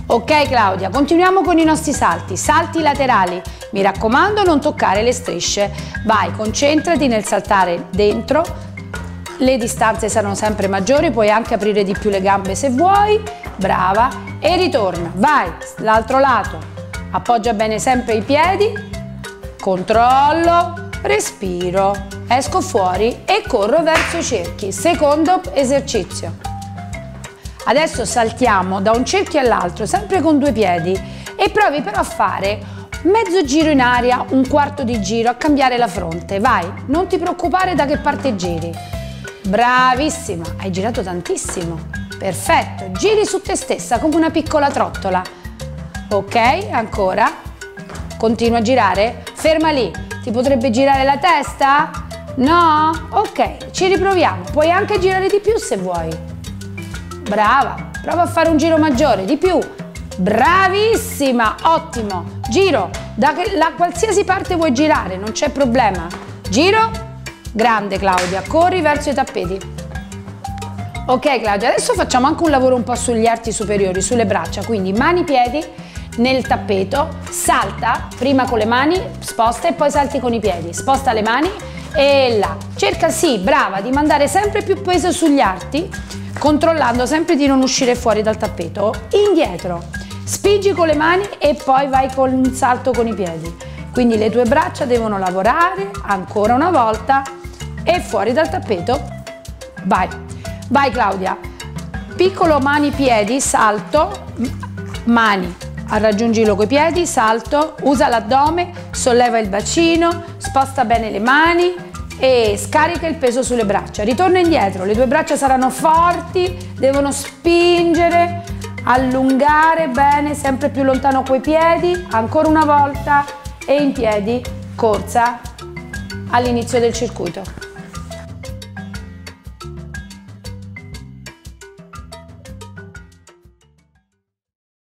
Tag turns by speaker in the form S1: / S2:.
S1: Ok Claudia, continuiamo con i nostri salti, salti laterali, mi raccomando non toccare le strisce, vai, concentrati nel saltare dentro, le distanze saranno sempre maggiori, puoi anche aprire di più le gambe se vuoi, brava, e ritorna, vai, l'altro lato, appoggia bene sempre i piedi, controllo, respiro, esco fuori e corro verso i cerchi, secondo esercizio. Adesso saltiamo da un cerchio all'altro, sempre con 2 piedi e provi però a fare mezzo giro in aria, un quarto di giro, a cambiare la fronte. Vai, non ti preoccupare da che parte giri. Bravissima, hai girato tantissimo. Perfetto, giri su te stessa come una piccola trottola. Ok, ancora. Continua a girare. Ferma lì. Ti potrebbe girare la testa? No? Ok, ci riproviamo. Puoi anche girare di più se vuoi. Brava, prova a fare un giro maggiore, di più, bravissima, ottimo, giro, da qualsiasi parte vuoi girare, non c'è problema, giro, grande Claudia, corri verso i tappeti. Ok Claudia, adesso facciamo anche un lavoro un po' sugli arti superiori, sulle braccia, quindi mani, piedi nel tappeto, salta, prima con le mani, sposta e poi salti con i piedi, sposta le mani e là, cerca sì, brava, di mandare sempre più peso sugli arti, controllando sempre di non uscire fuori dal tappeto, indietro, spingi con le mani e poi vai con un salto con i piedi, quindi le tue braccia devono lavorare ancora una volta e fuori dal tappeto, vai, vai Claudia, piccolo mani piedi, salto, mani, raggiungilo coi piedi, salto, usa l'addome, solleva il bacino, sposta bene le mani e scarica il peso sulle braccia, ritorna indietro, le tue braccia saranno forti, devono spingere, allungare bene, sempre più lontano coi piedi, ancora una volta e in piedi, corsa all'inizio del circuito.